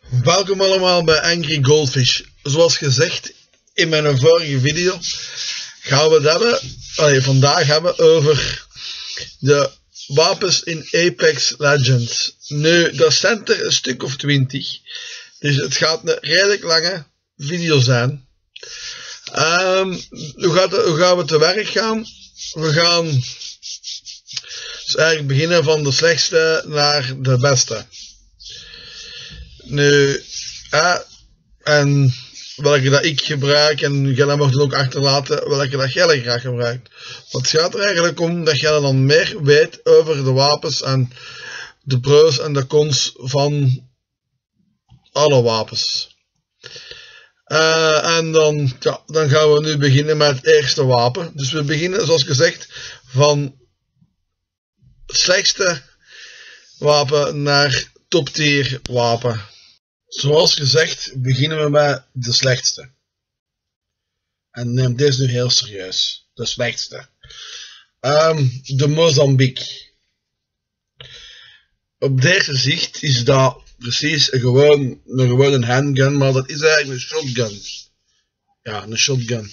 Welkom allemaal bij Angry Goldfish. Zoals gezegd in mijn vorige video gaan we het vandaag hebben over de wapens in Apex Legends. Nu, dat zijn er een stuk of 20, dus het gaat een redelijk lange video zijn. Hoe gaan we te werk gaan? We gaan dus eigenlijk beginnen van de slechtste naar de beste. Nu, en welke dat ik gebruik, en jij mag dan ook achterlaten welke dat jij graag gebruikt. Want het gaat er eigenlijk om dat jij dan meer weet over de wapens en de pro's en de cons van alle wapens. En dan gaan we nu beginnen met het eerste wapen. Dus we beginnen zoals gezegd van het slechtste wapen naar top tier wapen. Zoals gezegd beginnen we met de slechtste. En neem deze nu heel serieus. De slechtste. De Mozambique. Op deze zicht is dat precies gewoon een handgun, maar dat is eigenlijk een shotgun. Ja, een shotgun.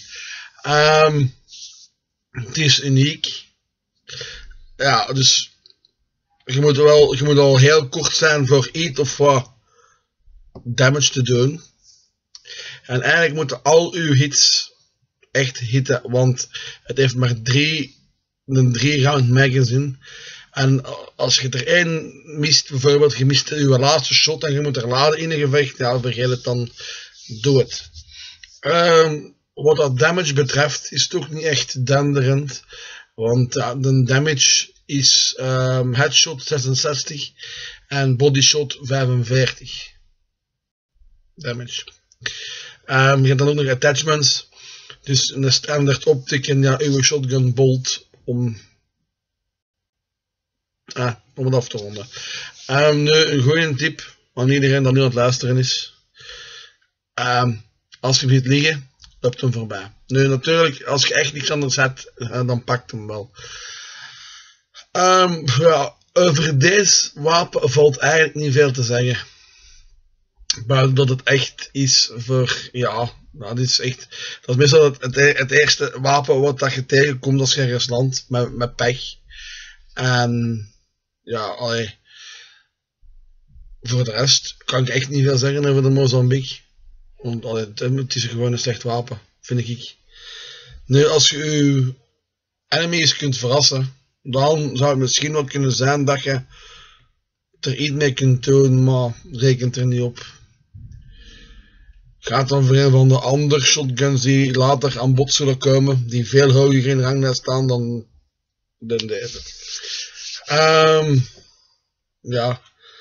Het is uniek. Ja, dus je moet al heel kort zijn voor iets of wat damage te doen. En eigenlijk moeten al uw hits echt hitten, want het heeft maar een 3-round magazine. En als je er één mist, bijvoorbeeld je mist je laatste shot en je moet er laden in een gevecht, ja, vergeet het dan, doe het. Wat dat damage betreft is toch niet echt denderend, want de damage is headshot 66 en bodyshot 45 damage. Je hebt dan ook nog attachments, dus een standaard optic en ja, uw shotgun bolt om het af te ronden. Nu een goede tip aan iedereen dat nu aan het luisteren is. Als je ziet liggen, loopt hem voorbij. Nu natuurlijk, als je echt niks anders hebt, dan pakt hem wel. Ja, over deze wapen valt eigenlijk niet veel te zeggen. Maar dat het echt is voor, ja, dat is meestal het eerste wapen wat dat je tegenkomt als je ergens landt met pech. En ja, voor de rest kan ik echt niet veel zeggen over de Mozambique. Want het is gewoon een slecht wapen, vind ik. Nu, als je je enemies kunt verrassen, dan zou het misschien wel kunnen zijn dat je er iets mee kunt doen, maar rekent er niet op. Gaat dan voor een van de andere shotguns die later aan bod zullen komen, die veel hoger in ranglijst staan dan deze. Ja.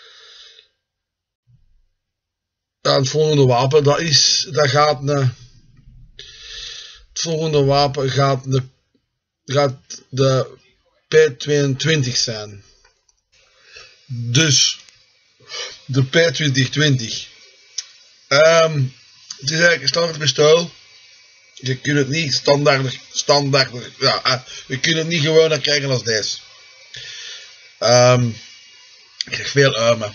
Het volgende wapen, gaat de P22 zijn. Dus de P2020. Het is eigenlijk een standaard pistool. Je kunt het niet standaard, je kunt het niet gewoon krijgen als deze. Ik krijg veel armen.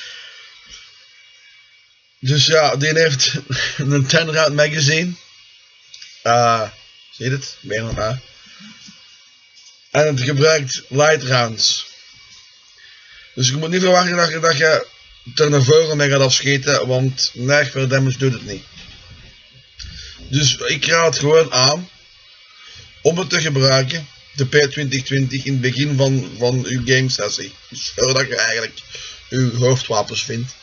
Dus ja, die heeft een 10-round magazine. Zie je het? Bijna. En het gebruikt light rounds. Dus je moet niet verwachten dat je er naar voren mee gaat afschieten, want neig voor damage doet het niet. Dus ik raad het gewoon aan om het te gebruiken, de P2020, in het begin van uw game sessie. Zodat je eigenlijk uw hoofdwapens vindt.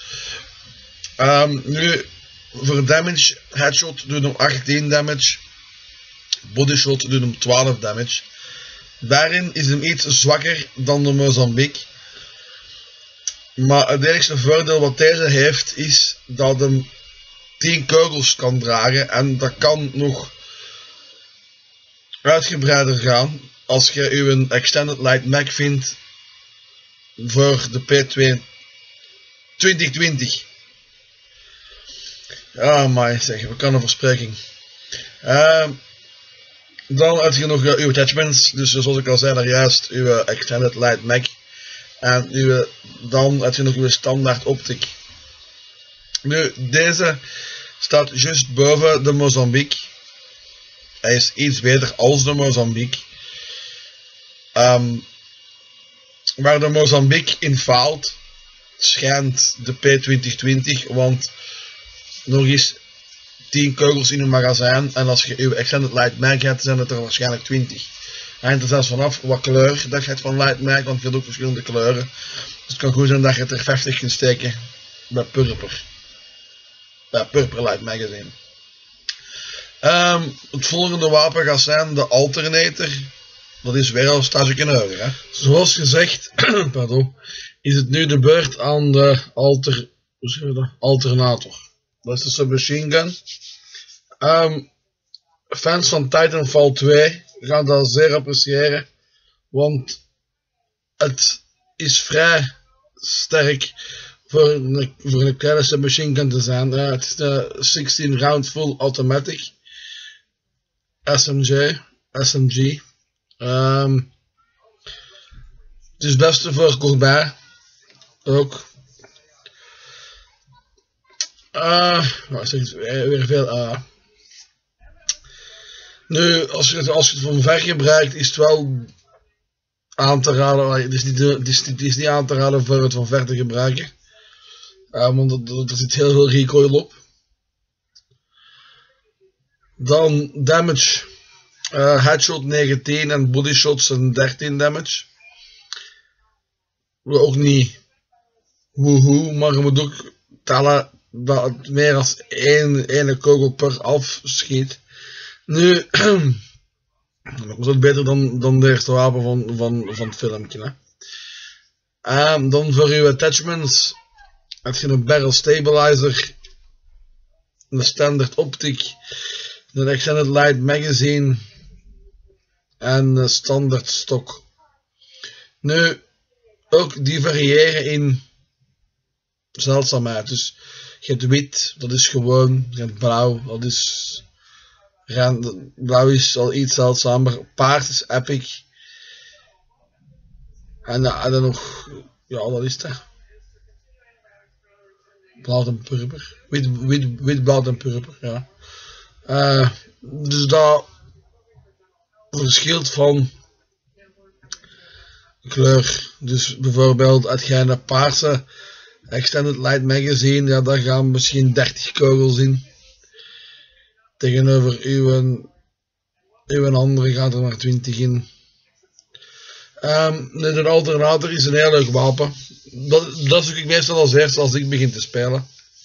Nu, voor damage, headshot doet hem 18 damage, bodyshot doet hem 12 damage. Daarin is hem iets zwakker dan de Mozambique. Maar het enige voordeel wat deze heeft is dat hem 10 kogels kan dragen en dat kan nog uitgebreider gaan als je uw Extended Light Mag vindt voor de P2020. Ja, maar zeg, we kunnen een verspreking. Dan heb je nog uw attachments, dus zoals ik al zei daar juist, uw Extended Light Mag. En dan heb je nog uw standaard optic. Nu, deze staat juist boven de Mozambique. Hij is iets beter als de Mozambique. Waar de Mozambique in faalt, schijnt de P2020, want nog eens 10 kogels in een magazijn en als je uw Extended Light Mag hebt, zijn het er waarschijnlijk 20. Hangt er zelfs vanaf wat kleur dat je hebt van Light Mag, want je hebt ook verschillende kleuren. Dus het kan goed zijn dat je het er 50 kunt steken bij Purper. Bij Purper Light Magazine. Het volgende wapen gaat zijn de Alternator. Dat is weer al stage in hoger. Hè? Zoals gezegd, pardon, is het nu de beurt aan de Alternator. Dat is de submachine gun. Fans van Titanfall 2 gaan dat zeer appreciëren, want het is vrij sterk voor een kleine submachine gun te zijn. Het is de 16 round full automatic SMG. Het is het beste voor kortbij ook. Weer veel. Nu, als je het van ver gebruikt, is het wel aan te raden. Het is niet aan te raden voor het van ver te gebruiken. Want er zit heel veel recoil op. Dan damage. Headshot 19 en bodyshots 13 damage. Ook niet woehoe, maar je moet ook tellen dat het meer dan één kogel per afschiet. Nu, dat was ook beter dan de eerste wapen van het filmpje. Hè. Dan voor uw attachments heb je een barrel stabilizer, een standard optic, een extended light magazine en een standaard stok. Nu, ook die variëren in zeldzaamheid. Dus je hebt wit, dat is gewoon. Je hebt blauw, dat is. Blauw is al iets zeldzamer. Paars is epic. En dan nog. Ja, dat is het. Blauw en purper. Wit, blauw en purper. Ja. Dus dat verschilt van kleur. Dus bijvoorbeeld uit je paarse Extended Light Magazine, ja, daar gaan misschien 30 kogels in. Tegenover uw andere gaat er maar 20 in. De Alternator is een heel leuk wapen. Dat zoek ik meestal als eerste als ik begin te spelen.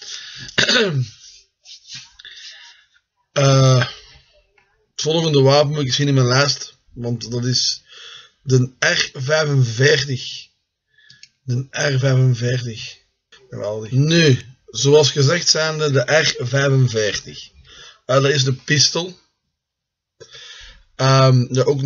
Het volgende wapen moet ik zien in mijn lijst, want dat is de R45. De R45. Geweldig. Nu, zoals gezegd zijnde de R45. Dat is de pistool. Ook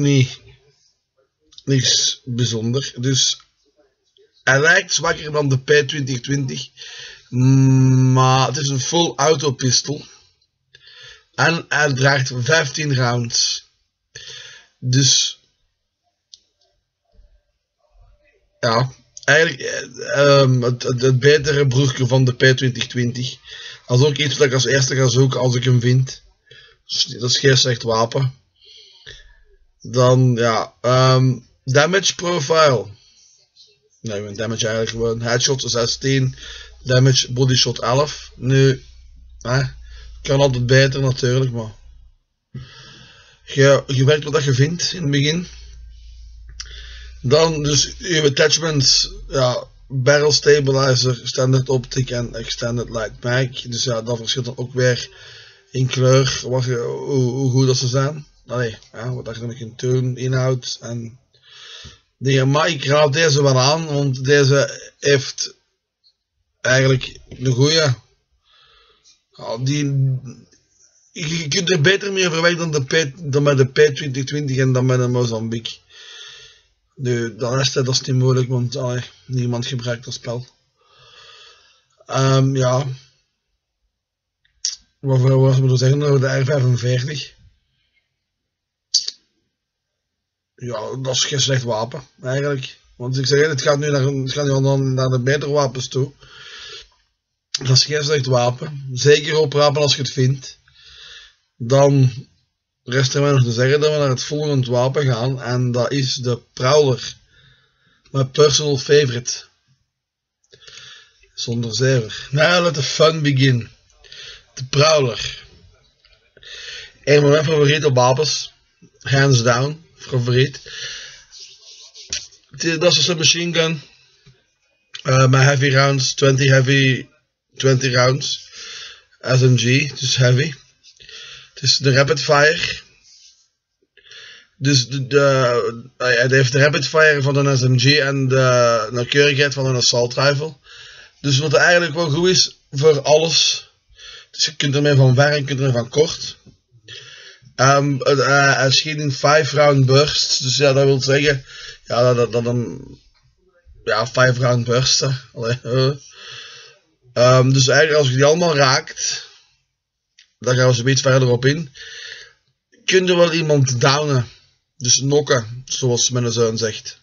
niks bijzonder. Dus hij lijkt zwakker dan de P2020. Maar het is een full auto pistol. En hij draagt 15 rounds. Dus ja, eigenlijk het betere broertje van de P2020. Dat is ook iets dat ik als eerste ga zoeken als ik hem vind. Dat is geen slecht wapen. Dan ja, damage profile. Nee, mijn damage eigenlijk gewoon. Headshot 16, damage bodyshot 11. Nu, kan altijd beter natuurlijk, maar je werkt wat je vindt in het begin. Dan dus uw attachments, ja, barrel stabilizer, standard optic en extended light mag. Dus ja, dat verschilt dan ook weer in kleur, hoe goed dat ze zijn. Allee, ja, wat je ermee kunt doen, inhoud en dingen. Maar ik raad deze wel aan, want deze heeft eigenlijk de goeie. Je kunt er beter mee overweg dan met de P2020 en dan met een Mozambique. Nu, de rest dat is niet moeilijk, want niemand gebruikt dat spel. Ja. Wat moeten we zeggen over de R45? Ja, dat is geen slecht wapen, eigenlijk. Want ik zeg, het gaat nu naar de betere wapens toe. Dat is geen slecht wapen. Zeker oprapen als je het vindt. Dan rest er mij nog te zeggen dat we naar het volgende wapen gaan. En dat is de Prowler. Mijn personal favorite. Zonder zever. Now let the fun begin. De Prowler. Een van mijn favoriete wapens. Hands down. Favoriet. Dat is een machine gun. Met heavy rounds. 20 rounds. SMG. Dus heavy. Het is de rapid fire. Dus hij heeft de rapid fire van een SMG en de nauwkeurigheid van een assault rifle. Dus wat eigenlijk wel goed is voor alles. Dus je kunt ermee van ver en je kunt ermee van kort. Hij schiet in 5 round bursts. Dus ja, dat wil zeggen. Ja, dat dan. Ja, 5 round bursts. Dus eigenlijk als je die allemaal raakt. Dan gaan we zo iets verder op in. Kun je wel iemand downen. Dus knocken, zoals mijn zoon zegt.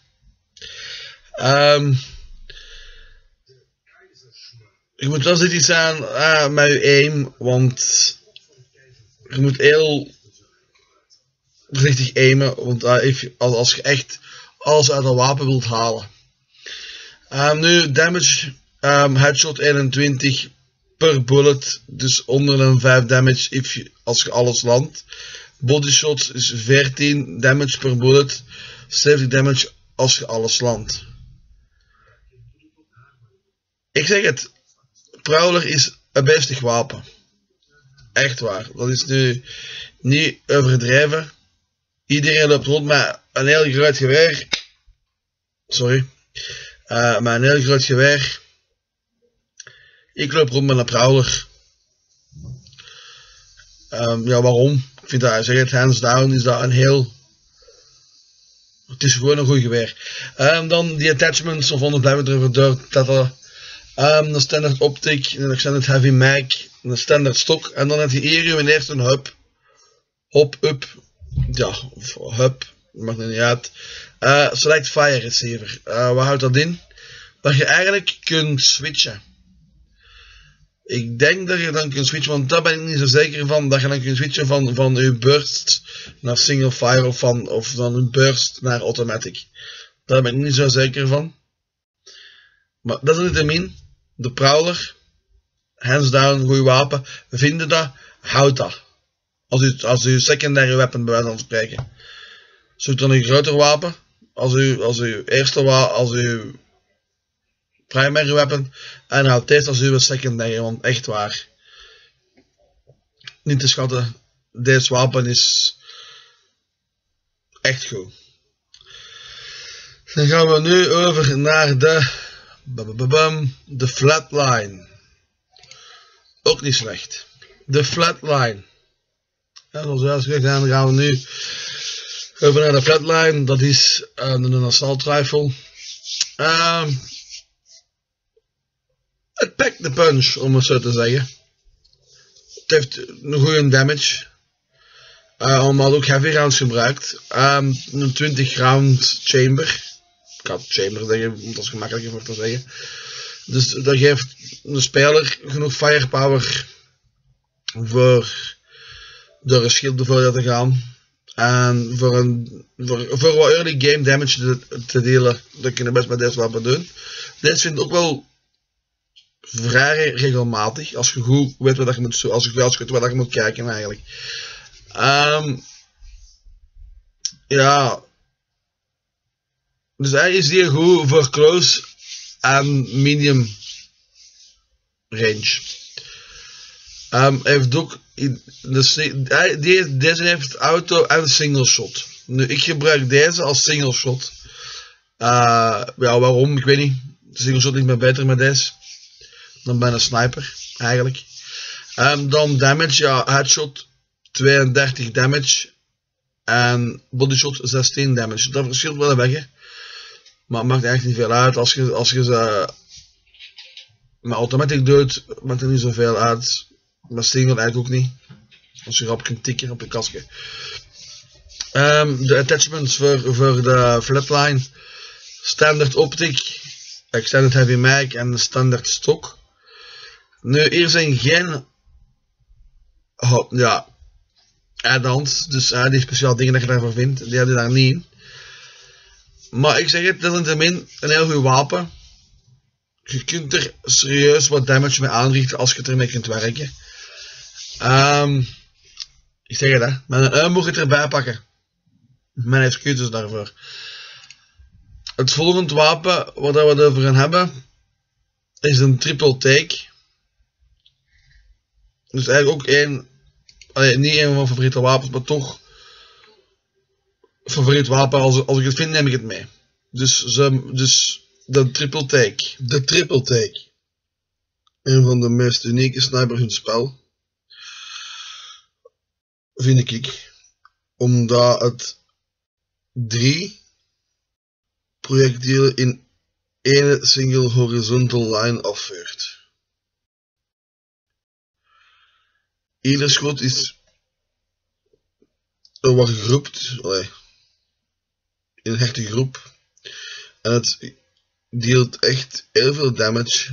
Je moet wel zitten zijn met je aim, want je moet heel voorzichtig aimen, want als je echt alles uit een wapen wilt halen. Nu, damage, headshot 21 per bullet, dus onder een 5 damage als je alles landt. Body shots is 14 damage per bullet, 70 damage als je alles landt. Ik zeg het, Prowler is een beestig wapen. Echt waar, dat is nu niet overdreven. Iedereen loopt rond met een heel groot geweer. Sorry. Met een heel groot geweer. Ik loop rond met een Prowler. Ja, waarom? Ik vind dat, zeg het, hands down is dat een heel... Het is gewoon een goed geweer. Dan die attachments, of anders blijven we erover doortattelen. Een standaard optic, een standaard heavy mag, een standaard stok. En dan heb je hier je eerst een hub. Hop, up. Ja, of hub. Maakt er niet uit. Select fire receiver. Wat houdt dat in? Dat je eigenlijk kunt switchen. Ik denk dat je dan kunt switchen, want daar ben ik niet zo zeker van. Dat je dan kunt switchen van je burst naar single fire of van een burst naar automatic. Daar ben ik niet zo zeker van. Maar dat is niet de min. De Prowler. Hands down, goed wapen. We vinden dat. Houd dat. Als u secondary weapon bij wijze van spreken. Zoekt dan een groter wapen. Als uw eerste wapen. Als uw primary weapon. En houd deze als uw secondary. Want echt waar. Niet te schatten. Deze wapen is echt goed. Dan gaan we nu over naar de flatline. Ook niet slecht. De flatline. Ja, zoals gezegd, dan gaan we nu over naar de flatline. Dat is een assault rifle. Het packt de punch, om het zo te zeggen. Het heeft een goede damage. Omdat ook heavy rounds gebruikt. Een 20 round chamber. Ik had chamber zeggen, dat is gemakkelijker voor te zeggen. Dus dat geeft een speler genoeg firepower voor door een schild bijvoorbeeld te gaan. En voor wat early game damage te delen, dat kun je best met deze wapen doen. Deze vind ik ook wel vrij regelmatig, als je goed weet wat je moet, als je weet wat je moet kijken eigenlijk. Ja. Dus hij is hier goed voor close en medium range. Heeft ook deze heeft auto en single shot. Nu, ik gebruik deze als single shot. Ja, waarom? Ik weet niet. De single shot ligt me beter met deze dan bij een sniper, eigenlijk. Dan damage, ja, headshot 32 damage en bodyshot 16 damage. Dat verschilt wel een beetje. Maar het maakt echt niet veel uit. Als je ze met automatic doet, maakt er niet zoveel uit. Maar single eigenlijk ook niet. Als je erop kunt tikken op je kastje. De attachments voor de flatline. Standard optic, extended heavy mag en standaard stok. Nu, hier zijn geen add-ons, dus die speciaal dingen dat je daarvoor vindt, die heb je daar niet in. Maar ik zeg het, desalniettemin een heel goed wapen. Je kunt er serieus wat damage mee aanrichten als je ermee kunt werken. Ik zeg het, hè, met een moet je het erbij pakken. Mijn excuses daarvoor. Het volgende wapen wat we het over gaan hebben is een triple take. Dus eigenlijk ook niet een van mijn favoriete wapens, maar toch favoriet wapen. Als ik het vind, neem ik het mee. Dus de triple take. De triple take. Een van de meest unieke snipers in het spel. Vind ik. Omdat het 3 projectielen in één single horizontal line afvuurt. Ieder schot is wat gegroept, in een hechte groep. En het deelt echt heel veel damage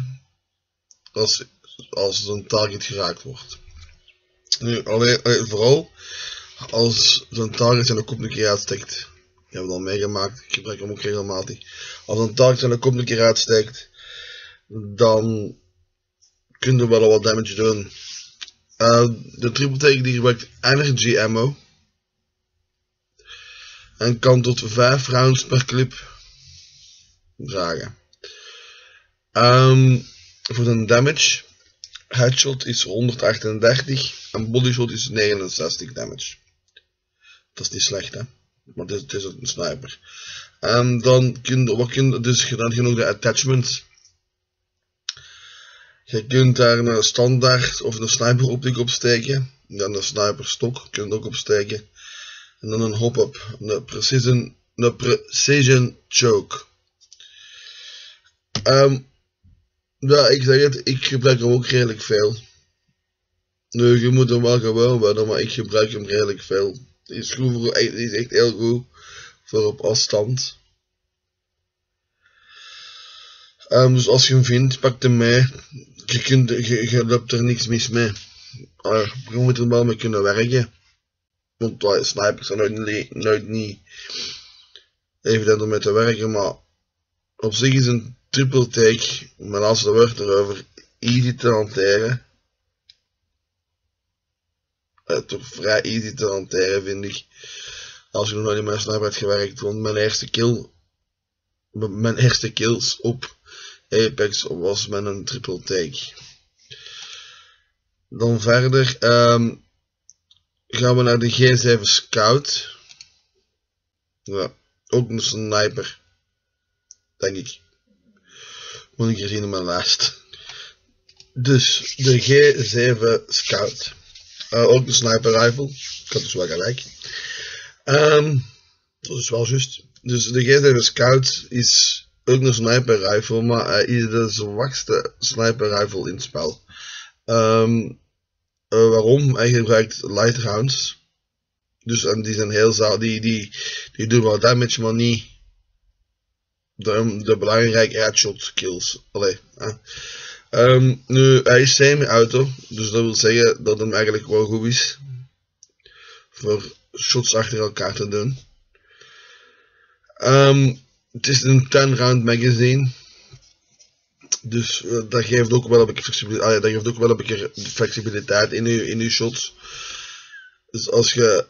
als een target geraakt wordt. Nu, vooral als zo'n target zijn kop een keer uitsteekt. Die hebben we al meegemaakt, ik gebruik hem ook regelmatig. Als een target zijn kop een keer uitsteekt, dan kun je wel wat damage doen. De triple take die gebruikt energy ammo. En kan tot 5 rounds per clip dragen. Voor de damage, headshot is 138 en bodyshot is 69 damage. Dat is niet slecht, hè, maar het is een sniper. Dan kun je nog de attachments. Je kunt daar een standaard of een sniper optic opsteken. Dan een sniper stok kun je ook opsteken. En dan een hop-up, een precision choke. Ja, ik zeg het, ik gebruik hem ook redelijk veel. Nu, je moet hem wel gewoon worden, maar ik gebruik hem redelijk veel. Die is echt heel goed voor op afstand. Dus als je hem vindt, pak hem mee. Je loopt er niks mis mee. Je moet er wel mee kunnen werken. Want snipers zijn nooit niet evident om mee te werken, maar op zich is een triple take, mijn laatste woord erover, easy te hanteren. Toch vrij easy te hanteren, vind ik. Als je nog nooit in mijn sniper hebt gewerkt, want mijn eerste kills op Apex was met een triple take. Dan verder gaan we naar de G7 Scout. Ja, ook een sniper, denk ik. Moet ik hier zien in mijn lijst. Dus de G7 Scout. Ook een sniper rifle. Ik had dus wel gelijk. Dat is wel juist. Dus de G7 Scout is ook een sniper rifle, maar hij is de zwakste sniper rifle in het spel. Waarom? Hij gebruikt light rounds. Dus en die zijn heel zaal. Die doen wel damage, maar niet de belangrijke headshot kills. Nu, hij is semi-auto, dus dat wil zeggen dat hem eigenlijk wel goed is voor shots achter elkaar te doen. Het is een 10 round magazine, dus dat geeft ook wel een beetje flexibiliteit in uw shots. Dus als je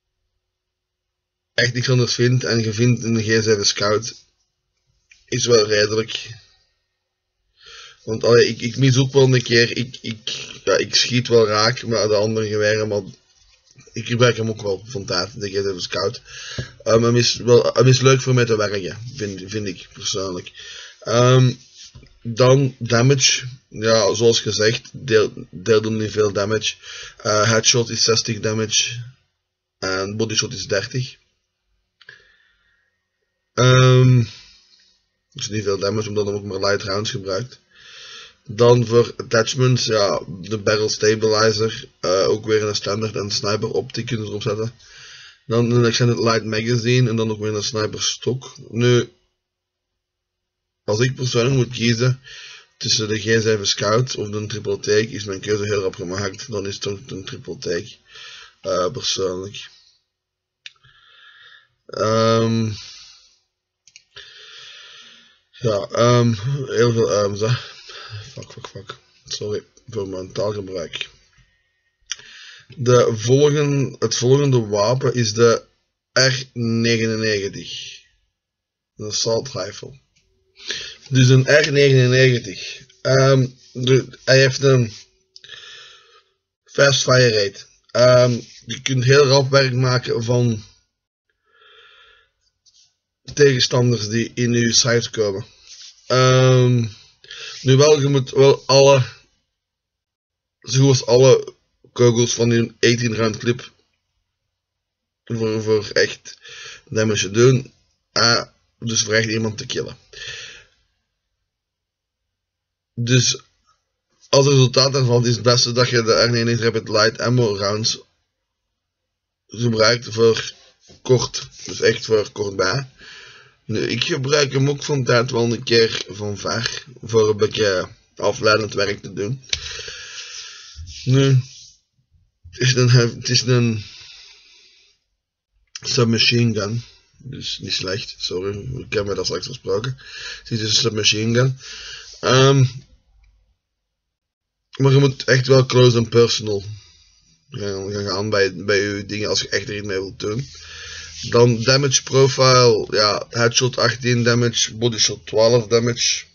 echt niks anders vindt en je vindt een G7 Scout, is wel redelijk. Want ik mis ook wel een keer, ik schiet wel raak met de andere geweren, maar ik gebruik hem ook wel van tijd, de G7 Scout. Hij is leuk voor mij te werken, vind ik persoonlijk. Dan damage, ja, zoals gezegd, deelt hem niet veel damage. Headshot is 60 damage en bodyshot is 30. Dus niet veel damage, omdat hij ook maar light rounds gebruikt. Dan voor attachments, ja, de barrel stabilizer, ook weer een standaard en sniper optic kunnen erop zetten. Dan een extended light magazine en dan ook weer een sniper stok. Nu, als ik persoonlijk moet kiezen tussen de G7 Scout of de triple take is mijn keuze heel rap gemaakt. Dan is het toch een triple take. Persoonlijk. Ja, heel veel hè. Fuck. Sorry voor mijn taalgebruik. Het volgende wapen is de R99. Een assault rifle. Dus een R99. Hij heeft een fast fire rate. Je kunt heel rap werk maken van tegenstanders die in uw site komen. Nu wel, je moet wel zoals alle kogels van die 18 round clip voor echt damage doen. Dus voor echt iemand te killen. Dus als resultaat daarvan is het beste dat je de R99 Rapid Light Ammo rounds gebruikt voor kort. Dus echt voor kort bij. Nu, ik gebruik hem ook van tijd wel een keer van ver. Voor een beetje afleidend werk te doen. Nu, het is een submachine gun. Dus niet slecht, sorry, ik heb me dat straks gesproken. Het is dus een submachine gun. Maar je moet echt wel close and personal gaan bij je dingen als je echt er iets mee wilt doen. Dan damage profile, ja, headshot 18 damage, bodyshot 12 damage.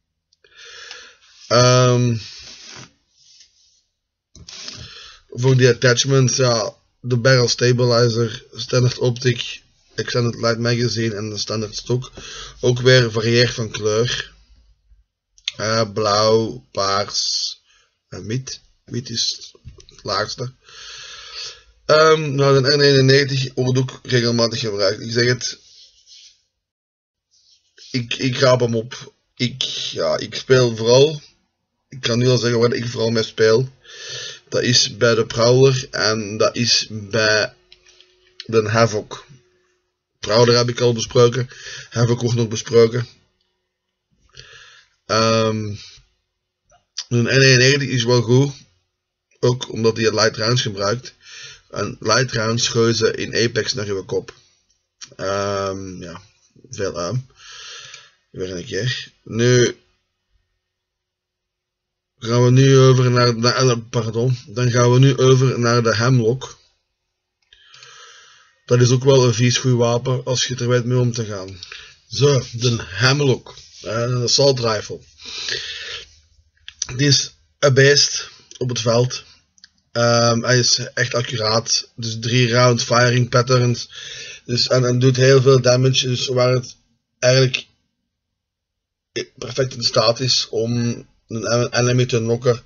Voor die attachments, ja, de barrel stabilizer, standard optic, extended light magazine en de standaard stok. Ook weer varieert van kleur. Blauw, paars en wit. Wit is het laagste. Nou, de R99 wordt ook regelmatig gebruikt. Ik zeg het. Ik raap hem op. Ik speel vooral. Ik kan nu al zeggen waar ik vooral mee speel. Dat is bij de Prowler en dat is bij de Havoc. Prowler heb ik al besproken. Havoc wordt nog besproken. De R99 is wel goed. Ook omdat hij light rounds gebruikt. En light rounds gooien ze in Apex naar uw kop. Ja, veel weer een keer. Nu gaan we nu over naar Dan gaan we nu over naar de Hemlock. Dat is ook wel een vies goed wapen als je er weet mee om te gaan. Zo, de Hemlock. Een assault rifle. Die is een beest op het veld. Hij is echt accuraat. Dus 3 round firing patterns. Dus, en doet heel veel damage. Dus waar het eigenlijk perfect in staat is om een enemy te knocken.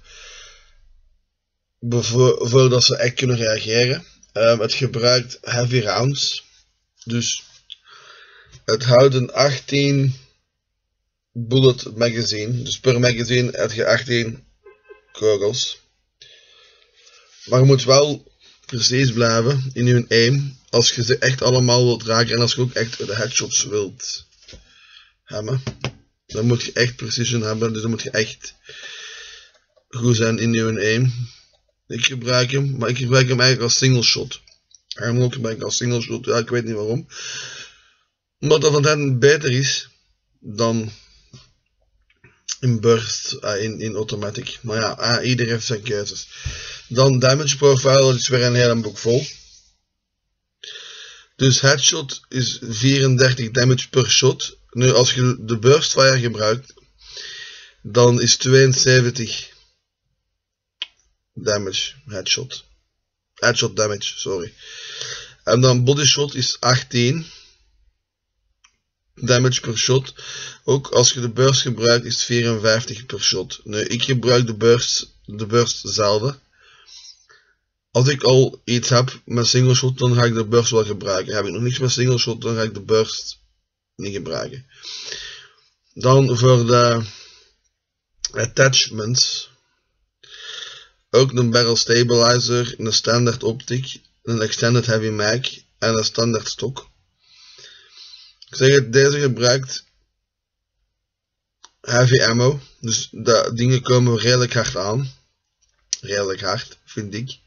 Voordat ze echt kunnen reageren. Het gebruikt heavy rounds. Dus het houdt een 18 bullet magazine. Dus per magazine heb je 18 kogels. Maar je moet wel precies blijven in je aim. Als je ze echt allemaal wilt raken en als je ook echt de headshots wilt hebben. Dan moet je echt precision hebben. Dus dan moet je echt goed zijn in je aim. Ik gebruik hem, maar ik gebruik hem eigenlijk als single shot. Hem gebruik ik als single shot, ja, ik weet niet waarom. Omdat dat van hen beter is dan in burst, in automatic. Maar ja, iedereen heeft zijn keuzes. Dan damage profile, dat is weer een hele boek vol. Dus headshot is 34 damage per shot. Nu als je de burst fire gebruikt, dan is 72 damage headshot. Headshot damage, sorry. En dan body shot is 18 damage per shot. Ook als je de burst gebruikt is 54 per shot. Nu, ik gebruik de burst zelden. Als ik al iets heb met single shot, dan ga ik de burst wel gebruiken. Heb ik nog niks met single shot, dan ga ik de burst niet gebruiken. Dan voor de attachments. Ook een barrel stabilizer, een standard optic, een extended heavy mag en een standaard stok. Ik zeg het, deze gebruikt heavy ammo. Dus de dingen komen redelijk hard aan. Redelijk hard, vind ik.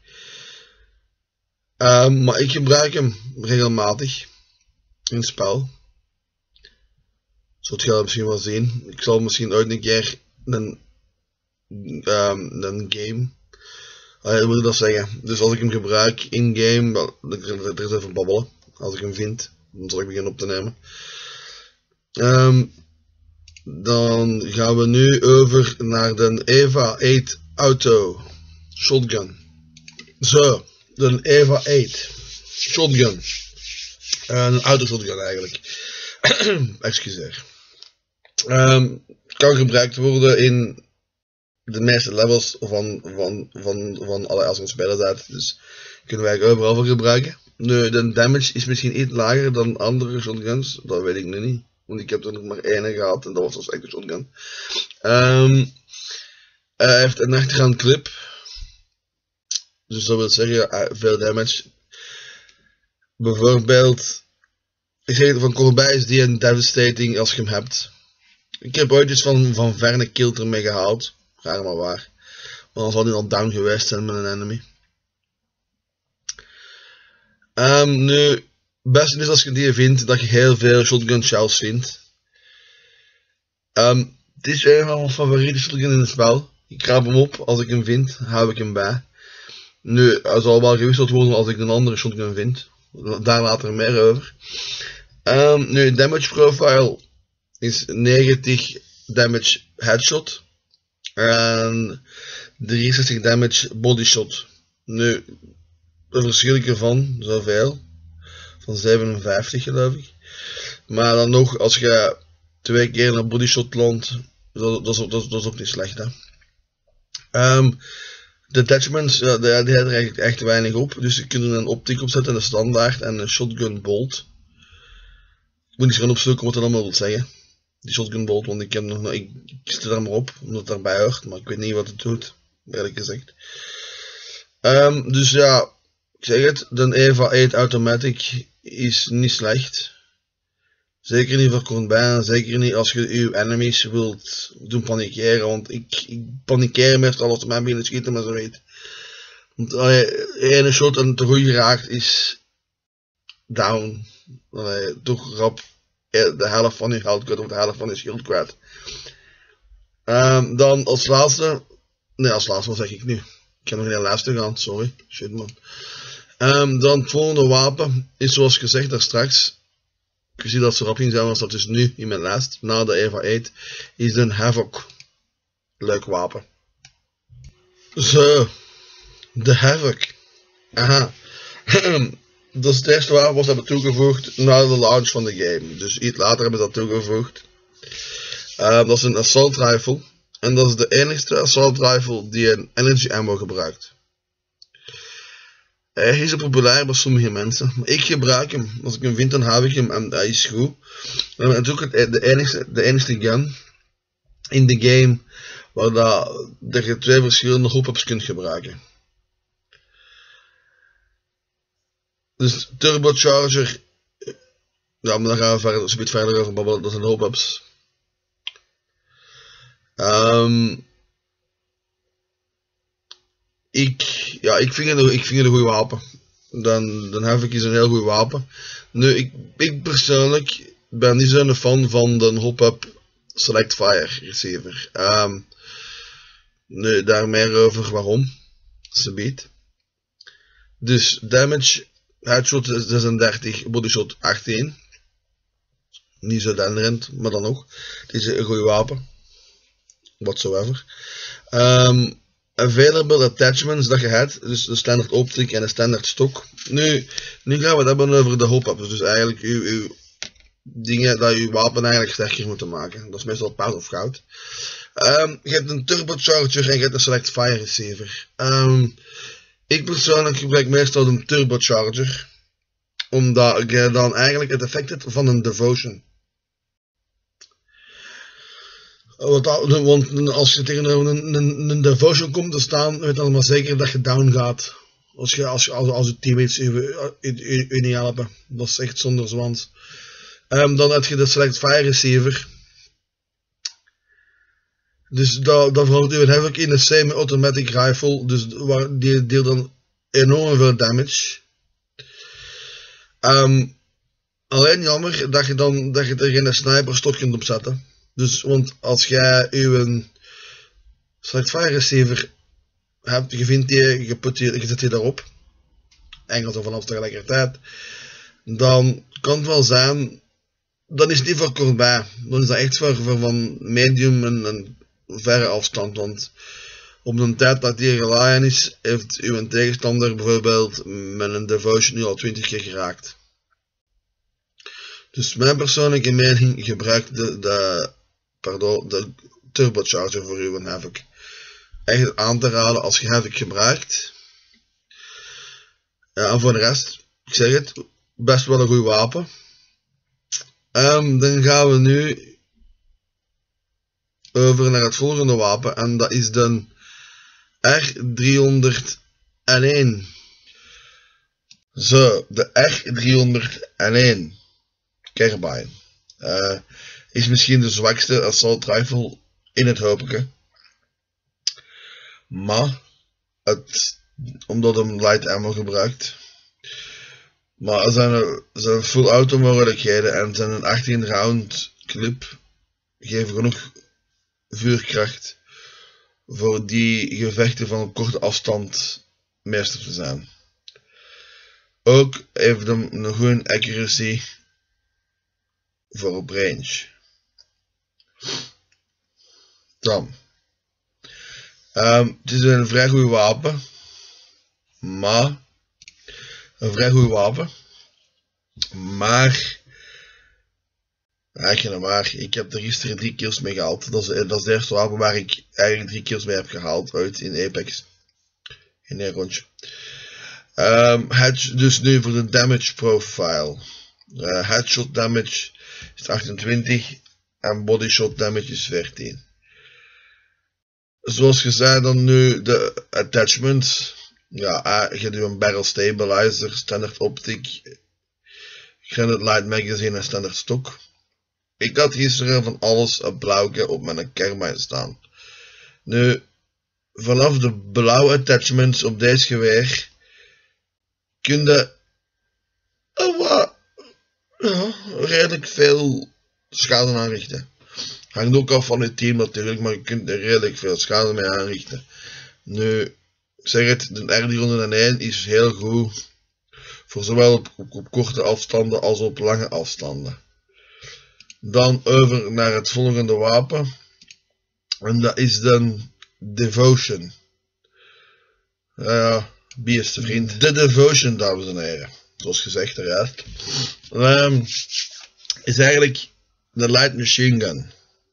Maar ik gebruik hem regelmatig in het spel. Zult je dat misschien wel zien. Ik zal misschien ooit een keer een game. Hoe moet ik dat zeggen? Dus als ik hem gebruik in-game, er is even babbelen. Als ik hem vind, dan zal ik beginnen op te nemen. Dan gaan we nu over naar de Eva 8 Auto Shotgun. Zo, de Eva 8 Shotgun. Een auto shotgun eigenlijk. Excuseer. Kan gebruikt worden in de meeste levels van alle Ascent spelers uit. Dus kunnen wij overal voor gebruiken. Nu, de damage is misschien iets lager dan andere shotguns. Dat weet ik nu niet. Want ik heb er nog maar één gehad en dat was dus echt een shotgun. Hij heeft een achterhand clip. Dus dat wil zeggen veel damage. Bijvoorbeeld, ik zeg het van Corbij is die een devastating als je hem hebt. Ik heb ooit iets van ver een kill ermee gehaald. Raar maar waar. Want dan zal hij al down geweest zijn met een enemy. Nu, het beste is als je die vindt, dat je heel veel shotgun shells vindt. Het is een van mijn favoriete shotgun in het spel. Ik graaf hem op, als ik hem vind, hou ik hem bij. Nu, hij zal wel gewisseld worden als ik een andere shotgun vind. Daar later meer over. Nu, damage profile is 90 damage headshot. En 63 damage bodyshot. Nu, daar verschil ik ervan, zoveel. Van 57 geloof ik. Maar dan nog, als je 2 keer een bodyshot landt, dat is ook niet slecht, hè. De attachments, die hebben er eigenlijk echt weinig op. Dus je kunt er een optiek opzetten, een standaard en een shotgun bolt. Ik moet eens gaan opzoeken wat dat allemaal wil zeggen. Die shotgun bolt, want ik heb nog, ik zet er maar op, omdat het daarbij hoort, maar ik weet niet wat het doet, eerlijk gezegd. Dus ja, ik zeg het, de Eva 8 Automatic is niet slecht. Zeker niet voor Corbijn, zeker niet als je je enemies wilt doen panikeren, want ik panikeer meestal als ze mij beginnen schieten, maar zo weet. Want ene shot en te goed geraakt is down. Toch rap de helft van je geld kwijt of de helft van je schild kwijt. Dan als laatste, nee als laatste wat zeg ik nu? Ik ga nog in de laatste gaan, sorry, shit man. Dan het volgende wapen is zoals gezegd daar straks. Ik zie dat ze erop ging zijn, want dat is nu in mijn lijst, na de Eva 8, is een Havoc. Leuk wapen. Zo, de Havoc. Aha. Dat is het eerste wapen wat ze hebben toegevoegd na de launch van de game. Dus iets later hebben ze dat toegevoegd. Dat is een assault rifle. En dat is de enige assault rifle die een energy ammo gebruikt. Hij is populair bij sommige mensen, maar ik gebruik hem. Als ik hem vind, dan hou ik hem en hij is goed. En natuurlijk de enige gun in de game waar dat je 2 verschillende hookups kunt gebruiken. Dus turbocharger, ja, maar daar gaan we verder, een beetje verder over babbelen, dat zijn de hookups. Ik vind het een goed wapen. Dan heb ik eens een heel goed wapen. Nu, ik persoonlijk ben niet zo'n fan van de hop-up select fire receiver. Nu, daar meer over waarom. Subiet. Dus damage, headshot 36, bodyshot 18. Niet zo denderend, maar dan ook. Het is een goed wapen. Whatsoever. Available attachments dat je hebt, dus de standaard optic en de standaard stok. Nu gaan we het hebben over de hop-ups, dus eigenlijk uw dingen dat je wapen eigenlijk sterker moeten maken. Dat is meestal paard of goud. Je hebt een turbocharger en je hebt een select fire receiver. Ik persoonlijk gebruik meestal een turbocharger, omdat je dan eigenlijk het effect hebt van een devotion. Want als je tegen een devotion komt te staan, weet dan maar zeker dat je down gaat. Als je teammates je niet helpen. Dat is echt zonder zwans. Dan heb je de select fire receiver. Dus dat verandert uw havoc in een semi-automatic rifle, dus die deelt dan enorm veel damage. Alleen jammer dat je er geen sniperstok kunt op zetten. Dus, want als jij uw select fire receiver hebt, je vindt die, je zet die daarop, Engels of vanaf tegelijkertijd, dan kan het wel zijn, dan is het niet voor kortbij, dan is dat echt voor van medium en verre afstand, want op een tijd dat die geladen is, heeft uw tegenstander bijvoorbeeld met een devotion nu al 20 keer geraakt. Dus mijn persoonlijke mening, gebruik de turbocharger voor uw havoc. Echt aan te raden als je havoc gebruikt. Ja, en voor de rest, ik zeg het, best wel een goed wapen. Dan gaan we nu over naar het volgende wapen en dat is de R301. Zo, de R301 Carbine is misschien de zwakste assault rifle in het hopeke, maar omdat hem light ammo gebruikt. Maar er zijn full auto mogelijkheden en zijn een 18 round clip geven genoeg vuurkracht voor die gevechten van een korte afstand meester te zijn. Ook heeft hem een goede accuracy voor op range. Dan. Het is een vrij goed wapen. Maar ik heb er gisteren 3 kills mee gehaald. Dat is het eerste wapen waar ik eigenlijk 3 kills mee heb gehaald uit in Apex. In een rondje. Dus nu voor de damage profile. Headshot damage is 28 en bodyshot damage is 14. Zoals gezegd dan nu de attachments. Ja, je hebt een barrel stabilizer, standaard optic, granite light magazine en standaard stok. Ik had gisteren van alles een blauwke op mijn Carbine staan. Nu, vanaf de blauwe attachments op deze geweer kun je redelijk veel schade aanrichten. Hangt ook af van je team natuurlijk, maar je kunt er redelijk veel schade mee aanrichten. Nu, ik zeg het, de R301 is heel goed voor zowel op korte afstanden als op lange afstanden. Dan over naar het volgende wapen. En dat is de Devotion. Beste vriend. De Devotion, dames en heren. Zoals gezegd eruit. Is eigenlijk de light machine gun.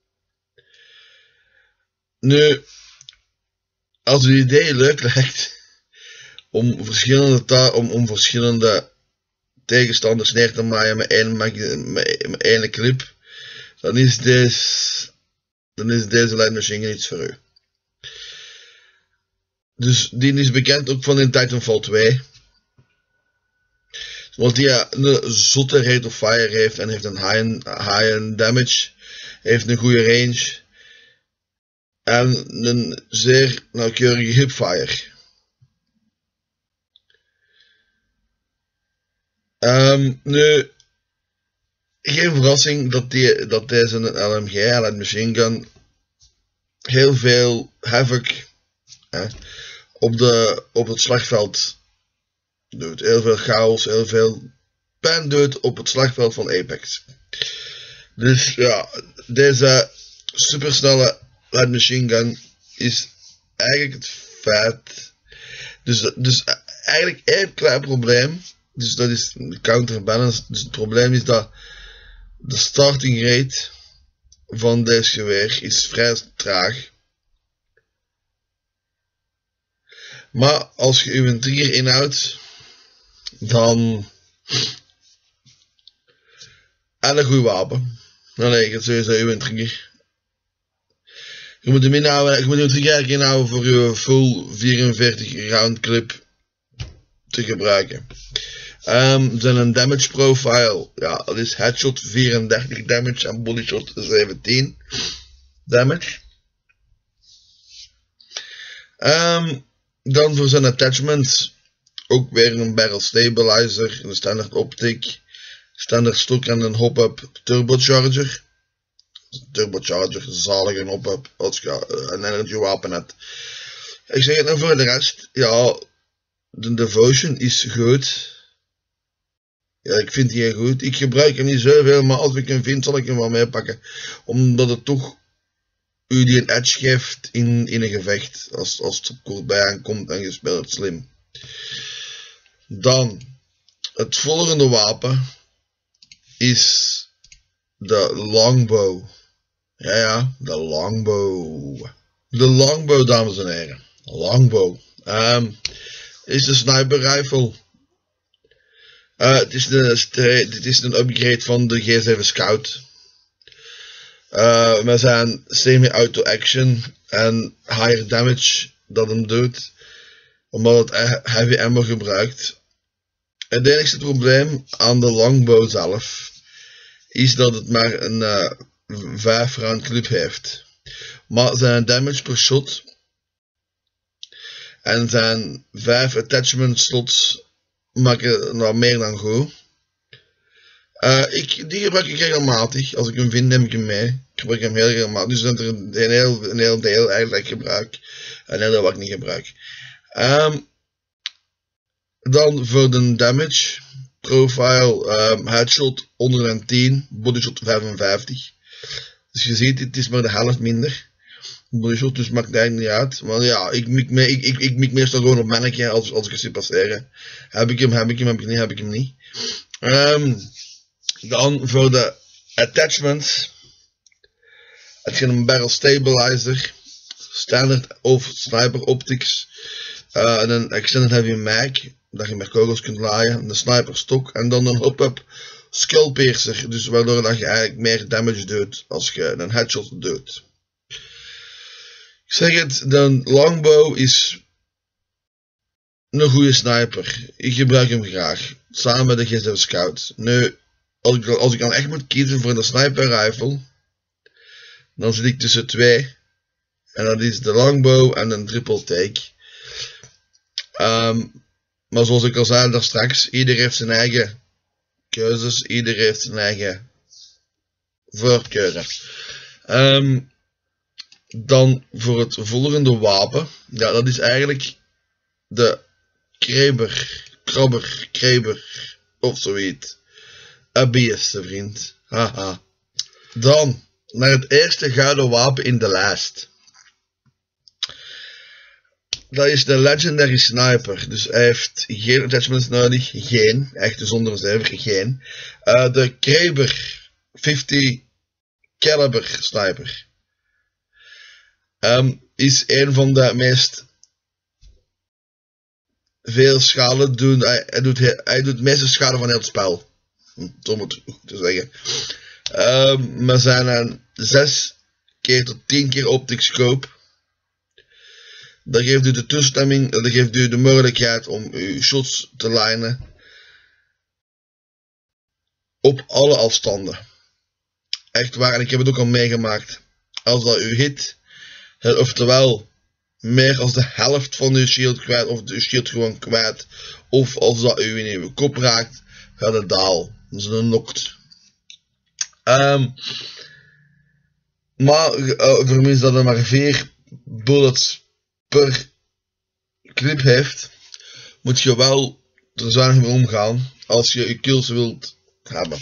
Nu, als het idee leuk lijkt om verschillende tegenstanders neer te maaien met één clip, dan is deze light machine gun iets voor u. Dus die is bekend ook van in Titanfall 2. Want die een zotte rate of fire heeft en heeft een high damage, heeft een goede range en een zeer nauwkeurige hipfire. Nu, geen verrassing dat deze LMG, light machine gun, heel veel havoc op het slagveld doet. Heel veel chaos, heel veel pijn doet op het slagveld van Apex. Dus ja, deze supersnelle light machine gun is eigenlijk het feit. Dus eigenlijk één klein probleem. Dus dat is de counterbalance. Dus het probleem is dat de starting rate van deze geweer is vrij traag. Maar als je uw trigger inhoudt, dan en een goed wapen. Dan leg het sowieso uw trigger. Je moet hem inhouden, je moet uw trigger inhouden voor uw full 44 round clip te gebruiken. Dan een damage profile, ja, dat is headshot 34 damage en bodyshot 17 damage. Dan voor zijn attachments ook weer een barrel stabilizer, een standaard optic, standaard stok en een hop-up turbocharger. Turbocharger, zalig een hop-up als je een energy wapen hebt. Ik zeg het nou voor de rest, ja, de Devotion is goed. Ja, ik vind die goed. Ik gebruik hem niet zoveel, maar als ik hem vind, zal ik hem wel meepakken. Omdat het toch u die een edge geeft in een gevecht. Als het kort bij aankomt en je speelt het slim. Dan, het volgende wapen is de longbow. Ja, de longbow. De longbow, dames en heren. Longbow. Is de sniper rifle. Dit is een upgrade van de G7 Scout. We zijn semi-auto action en higher damage dat hem doet. Omdat het heavy ammo gebruikt. Het enigste probleem aan de longbow zelf is dat het maar een 5 round clip heeft. Maar zijn damage per shot en zijn 5 attachment slots maken nou meer dan goed. Die gebruik ik regelmatig. Als ik hem vind, neem ik hem mee. Ik gebruik hem heel regelmatig. Dus dat er een heel deel eigenlijk dat ik gebruik. En heel deel wat ik niet gebruik. Dan voor de damage profile. Headshot 110. Bodyshot 55. Dus je ziet, het is maar de helft minder. Bodyshot, dus maakt het eigenlijk niet uit. Maar ja, ik mik meestal gewoon op mannetje als ik het zie passeren. Heb ik hem niet. Dan voor de attachments heb je een barrel stabilizer, standard of sniper optics, een extended heavy mag, dat je met kogels kunt laaien, een sniper stok en dan een hop-up skull piercer, dus waardoor dat je eigenlijk meer damage doet als je een headshot doet. Ik zeg het, de longbow is een goede sniper. Ik gebruik hem graag, samen met de G7 Scout. Nu, als ik dan echt moet kiezen voor de sniper rifle, dan zit ik tussen twee. En dat is de longbow en een triple take. Maar zoals ik al zei daar straks, ieder heeft zijn eigen keuzes, ieder heeft zijn eigen voorkeuren. Dan voor het volgende wapen, ja, dat is eigenlijk de Kraber of zoiets. Beste vriend. Haha. Dan naar het eerste gouden wapen in de lijst. Dat is de Legendary Sniper. Dus hij heeft geen attachments nodig. Geen. Echt zonder zever. Geen. De Kraber 50 Caliber Sniper. Is een van de meest veel schade doen. Hij doet de meeste schade van heel het spel. Om het goed te zeggen. We zijn aan 6 keer tot 10 keer optic scope. Dat geeft u de toestemming, dat geeft u de mogelijkheid om uw shots te lijnen op alle afstanden. Echt waar, en ik heb het ook al meegemaakt. Als dat u hit, oftewel meer als de helft van uw shield kwijt, of de shield gewoon kwijt, of als dat u in uw kop raakt, gaat het daal. Dat is een knocked. Maar voor mensen dat er maar 4 bullets per clip heeft, moet je wel er zuinig mee omgaan als je je kills wilt hebben.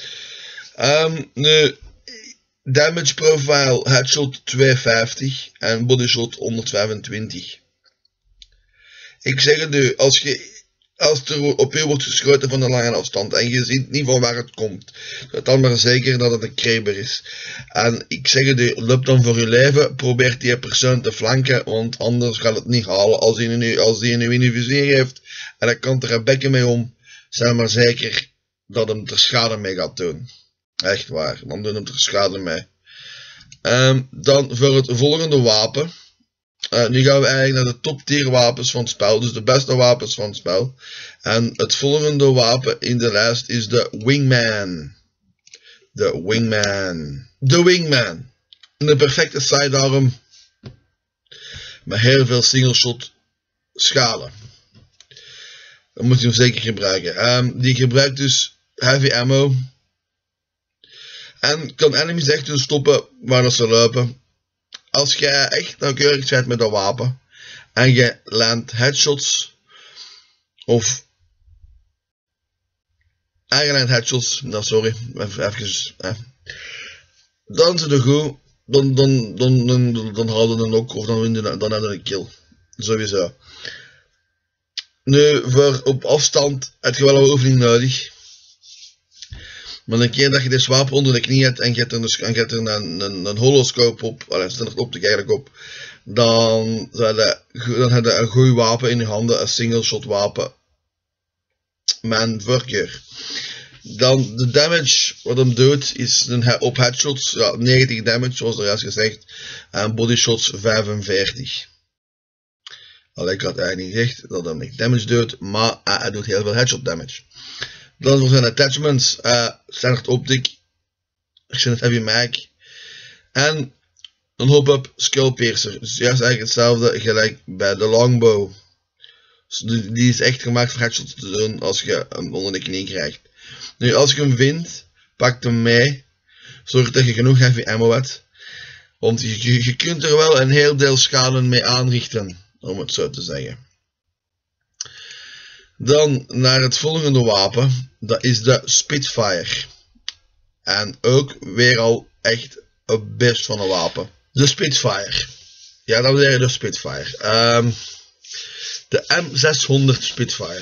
Nu, damage profile headshot 250 en bodyshot 125. Ik zeg het u, als er op u wordt geschoten van een lange afstand en je ziet niet van waar het komt, dan maar zeker dat het een Kraber is. En ik zeg het u, loop dan voor uw leven, probeer die persoon te flanken, want anders gaat het niet halen. Als die in uw vizier heeft en hij kan er een bekken mee om, zijn maar zeker dat hem er schade mee gaat doen. Echt waar, dan doen hem er schade mee. Dan voor het volgende wapen. Nu gaan we eigenlijk naar de top tier wapens van het spel, dus de beste wapens van het spel. En het volgende wapen in de lijst is de Wingman. De Wingman. De Wingman. Een perfecte sidearm. met heel veel single shot schade. Dat moet je hem zeker gebruiken. Die gebruikt dus heavy ammo. En kan enemies echt dus stoppen waar dat ze lopen. Als je echt nauwkeurig bent met dat wapen. En je landt headshots. Of... Aangeland headshots. Nou sorry. Even. Dan zit het goed. Dan houden we een knock. Of dan hebben we een kill. Sowieso. Nu, voor op afstand heb je wel een oefening nodig. Maar een keer dat je dit wapen onder de knie hebt en je hebt er een holoscope op, een standaard optic eigenlijk op, dan heb je een goed wapen in je handen, een single shot wapen. Mijn voorkeur. Dan de damage wat hem doet is op headshots 90 damage zoals er juist gezegd en bodyshots 45. Allee, ik had eigenlijk niet gezegd dat hij damage doet, maar hij doet heel veel headshot damage. Dan voor zijn attachments, standaard optic, extended heavy mag en een hop-up skull piercer. Dus juist eigenlijk hetzelfde gelijk bij de longbow. Dus die is echt gemaakt voor headshots te doen als je hem onder de knie krijgt. Nu als je hem vindt, pak hem mee. Zorg dat je genoeg heavy ammo hebt. Want je kunt er wel een heel deel schade mee aanrichten, om het zo te zeggen. Dan naar het volgende wapen, dat is de Spitfire. En ook weer al echt een best van een wapen. De Spitfire. Ja, dat is de Spitfire. De M600 Spitfire.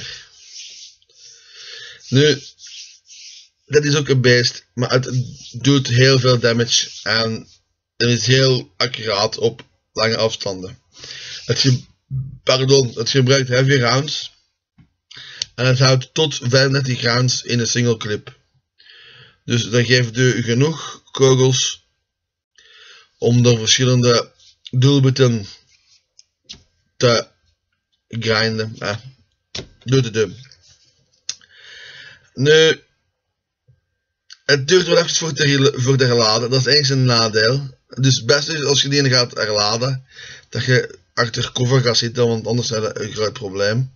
Nu, dat is ook een beest, maar het doet heel veel damage en het is heel accuraat op lange afstanden. Het gebruikt heavy rounds. En het houdt tot 35 rounds in een single clip. Dus dat geeft u genoeg kogels om de verschillende doelwitten te grinden. Doe te doen. Nu, het duurt wel even voor te herladen. Dat is eigenlijk een nadeel. Dus het beste is als je die gaat herladen, dat je achter cover gaat zitten, want anders heb je een groot probleem.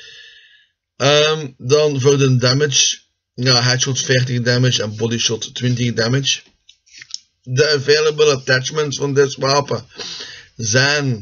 Dan voor de damage, headshot 40 damage en bodyshot 20 damage. De available attachments van dit wapen zijn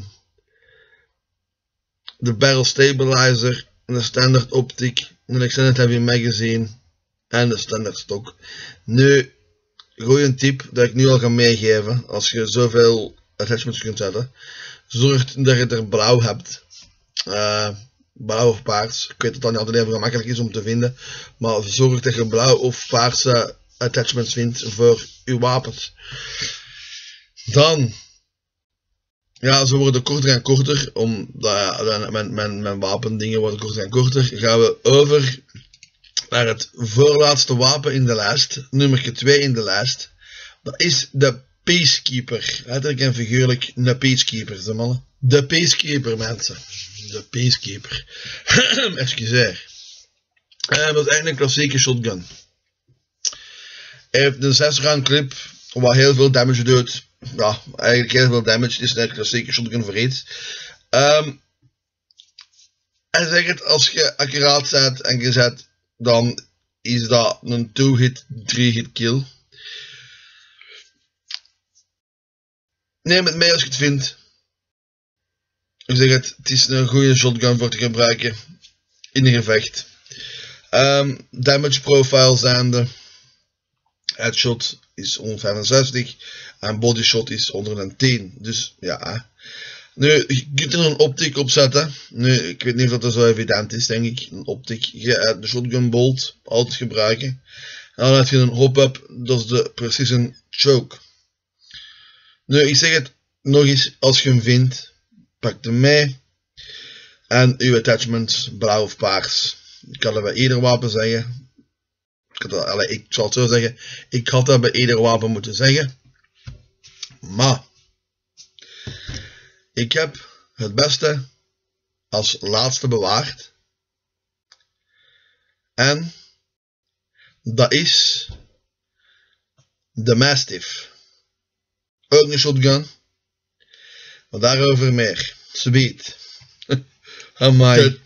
de barrel stabilizer, de standard optic, een extended heavy magazine en de standard stok. Nu, goeie tip dat ik nu al ga meegeven, als je zoveel attachments kunt zetten, zorg dat je er blauw hebt. Blauw of paars. Ik weet dat dat niet altijd even gemakkelijk is om te vinden. Maar zorg dat je blauw of paarse attachments vindt voor uw wapens. Dan. Ja, ze worden korter en korter. Mijn wapendingen worden korter en korter. Gaan we over naar het voorlaatste wapen in de lijst. Nummer 2 in de lijst. Dat is de Peacekeeper. Letterlijk en figuurlijk een Peacekeeper, ze mannen. De Peacekeeper, mensen. De Peacekeeper. Excuseer. Dat is eigenlijk een klassieke shotgun. Hij heeft een 6 round clip, wat heel veel damage doet. Ja, eigenlijk heel veel damage. Het is een klassieke shotgun voor iets. En zeg het, als je accuraat zet en je zet, dan is dat een 2-hit, 3-hit kill. Neem het mee als je het vindt. Ik zeg het is een goede shotgun voor te gebruiken in een gevecht. Damage profile zijnde. Headshot is 165 en bodyshot is 110. Dus ja. Nu, je kunt er een optic op zetten. Nu, ik weet niet of dat zo evident is, denk ik. Een optic. De shotgun bolt altijd gebruiken. En dan heb je een hop-up, dat is de Precision Choke. Nu, ik zeg het nog eens, als je hem vindt, pak hem mee. En uw attachments, blauw of paars. Ik kan dat bij ieder wapen zeggen. Ik zal het zo zeggen, ik had dat bij ieder wapen moeten zeggen. Maar, ik heb het beste als laatste bewaard. En, dat is de Mastiff. Ook een shotgun. Maar daarover meer. Sweet. Amai.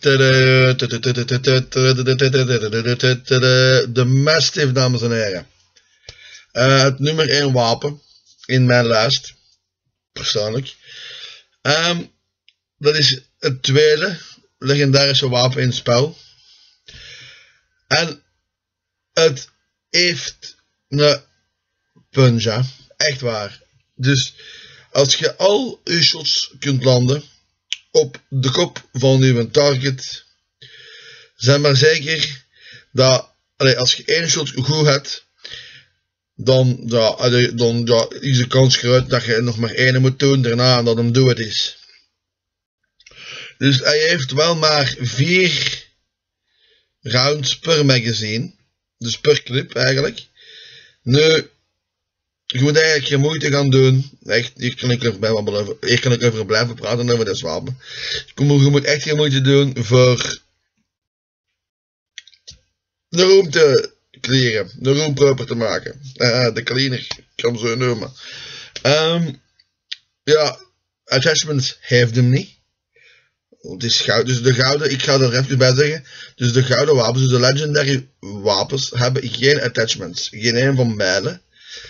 De Mastiff, dames en heren. Het nummer 1 wapen in mijn lijst. Persoonlijk. Dat is het tweede legendarische wapen in het spel. En het heeft een punch, hè. Echt waar. Dus als je al je shots kunt landen op de kop van je target, zijn maar zeker dat als je één shot goed hebt, dan is de kans groot dat je nog maar één moet doen daarna en dat hem dood is. Dus hij heeft wel maar 4 rounds per magazine, dus per clip eigenlijk. Nu, je moet eigenlijk geen moeite gaan doen. Echt, hier kan ik over blijven praten over dat wapen. Je moet echt geen moeite doen voor de room te clearen, de room proper te maken. De cleaner, ik kan hem zo noemen. Ja, attachments heeft hem niet. Het is goud, dus de gouden, ik ga er even bij zeggen. Dus de gouden wapens, dus de legendary wapens, hebben geen attachments. Geen een van beide.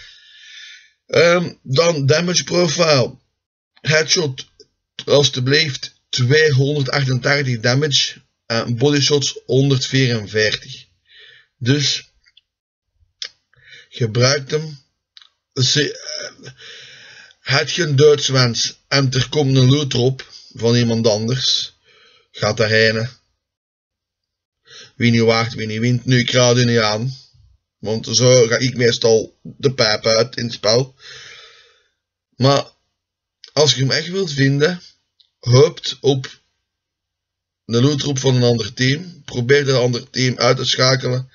Dan damage profile. Headshot, alstublieft 288 damage. Body shots 144. Dus gebruik hem. Heb je een doodswens en er komt een loot erop van iemand anders, gaat daarheen. Wie niet waagt, wie niet wint. Nu, ik raad u niet aan. Want zo ga ik meestal de pijp uit in het spel. Maar als je hem echt wilt vinden, hoopt op de lootroep van een ander team. Probeer dat ander team uit te schakelen.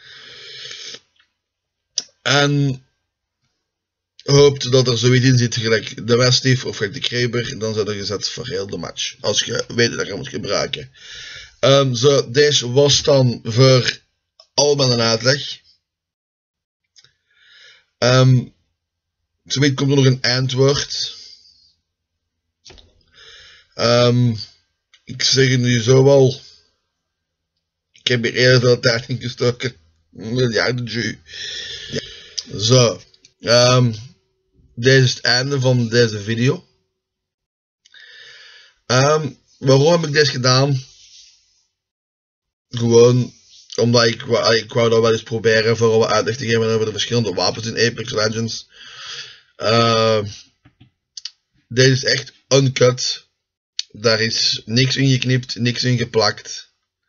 En hoopt dat er zoiets in zit, gelijk de Mastiff of de Kraber. Dan zijn er gezet voor heel de match. Als je weet dat je moet gebruiken. Deze was dan voor al met een uitleg. Zometeen komt er nog een eindwoord. Ik zeg het nu zo wel. Ik heb hier heel veel tijd in gestoken. Miljarden Jew. Zo. Dit is het einde van deze video. Waarom heb ik dit gedaan? Gewoon omdat ik wou dat wel eens proberen voor wat uitleg te geven over de verschillende wapens in Apex Legends. Dit is echt uncut. Daar is niks in geknipt, niks in geplakt.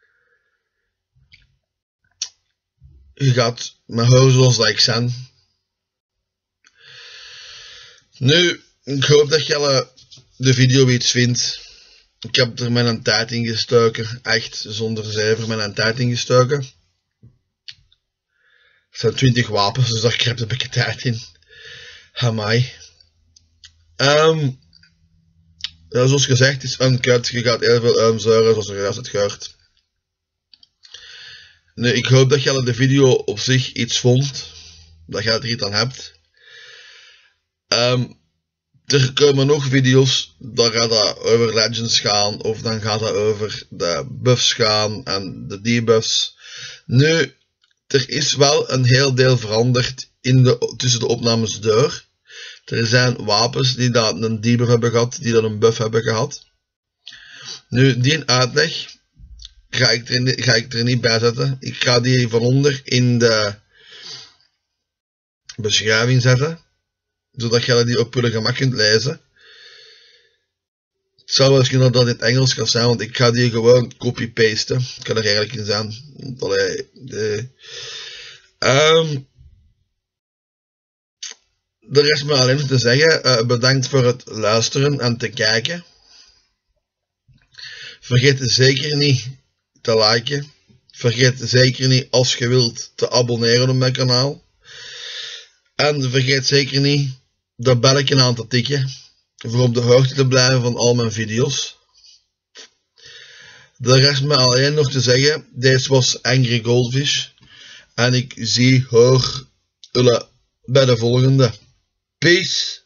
Je gaat met houden zoals dat ik zijn. Nu, ik hoop dat je de video iets vindt. Ik heb er mijn tijd in gestoken. Echt, zonder zever mijn tijd in gestoken. Het zijn 20 wapens, dus daar krijg ik tijd in. Amai. Ja, zoals gezegd, het is uncut. Je gaat heel veel zeuren, zoals je juist hebt gehoord. Nu, ik hoop dat je de video op zich iets vond. Dat je er iets aan hebt. Er komen nog video's, dan gaat dat over Legends gaan, of dan gaat dat over de buffs gaan en de debuffs. Nu, er is wel een heel deel veranderd tussen de opnames door. Er zijn wapens die dat een debuff hebben gehad, die dat een buff hebben gehad. Nu, die uitleg ga ik er niet bij zetten. Ik ga die van onder in de beschrijving zetten, zodat je die op je gemak kunt lezen. Het zou wel eens kunnen dat het in het Engels kan zijn, want ik ga die gewoon copy-pasten. Het kan er eigenlijk in zijn. De rest maar alleen te zeggen, bedankt voor het luisteren en te kijken. Vergeet zeker niet te liken. Vergeet zeker niet, als je wilt, te abonneren op mijn kanaal. En vergeet zeker niet dat belletje aan te tikken, voor op de hoogte te blijven van al mijn video's. De rest me alleen nog te zeggen, deze was Angry Goldfish. En ik hoor jullie bij de volgende. Peace.